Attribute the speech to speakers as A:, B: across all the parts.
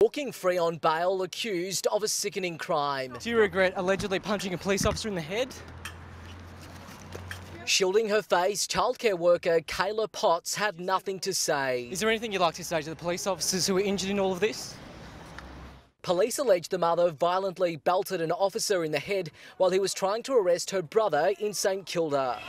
A: booking free on bail, accused of a sickening crime.
B: Do you regret allegedly punching a police officer in the head?
A: Shielding her face, childcare worker Kayla Potts had nothing to say.
B: Is there anything you'd like to say to the police officers who were injured in all of this?
A: Police allege the mother violently belted an officer in the head while he was trying to arrest her brother in St Kilda.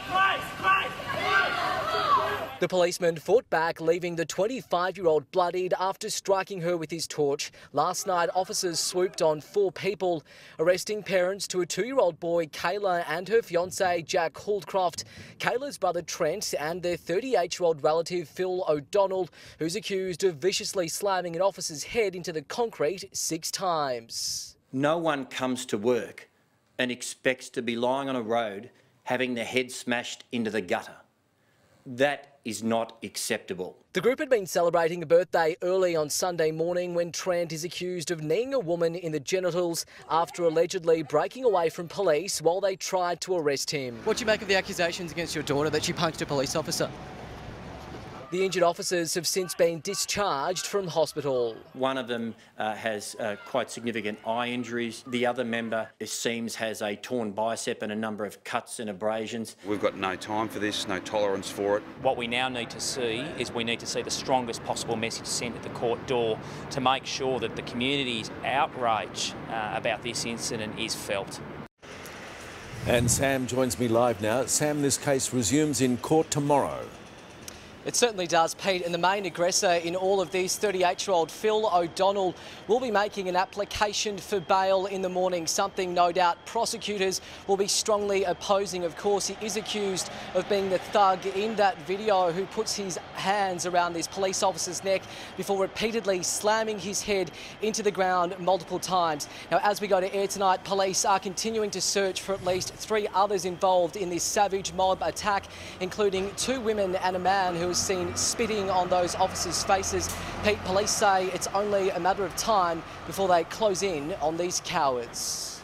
A: The policeman fought back, leaving the 25-year-old bloodied after striking her with his torch. Last night, officers swooped on 4 people, arresting parents to a 2-year-old boy, Kayla, and her fiancé, Jack Holdcroft, Kayla's brother, Trent, and their 38-year-old relative, Phil O'Donnell, who's accused of viciously slamming an officer's head into the concrete 6 times.
C: No one comes to work and expects to be lying on a road having their head smashed into the gutter. That is not acceptable.
A: The group had been celebrating a birthday early on Sunday morning when Trent is accused of kneeing a woman in the genitals after allegedly breaking away from police while they tried to arrest him.
B: What do you make of the accusations against your daughter that she punched a police officer?
A: The injured officers have since been discharged from hospital.
C: One of them has quite significant eye injuries. The other member, it seems, has a torn bicep and a number of cuts and abrasions.
D: We've got no time for this, no tolerance for it.
E: What we now need to see is we need to see the strongest possible message sent at the court door to make sure that the community's outrage about this incident is felt.
F: And Sam joins me live now. Sam, this case resumes in court tomorrow.
A: It certainly does, Pete, and the main aggressor in all of these, 38-year-old Phil O'Donnell, will be making an application for bail in the morning, something no doubt prosecutors will be strongly opposing. Of course, he is accused of being the thug in that video who puts his hands around this police officer's neck before repeatedly slamming his head into the ground multiple times. Now, as we go to air tonight, police are continuing to search for at least 3 others involved in this savage mob attack, including 2 women and a man who was seen spitting on those officers' faces. Pete, police say it's only a matter of time before they close in on these cowards.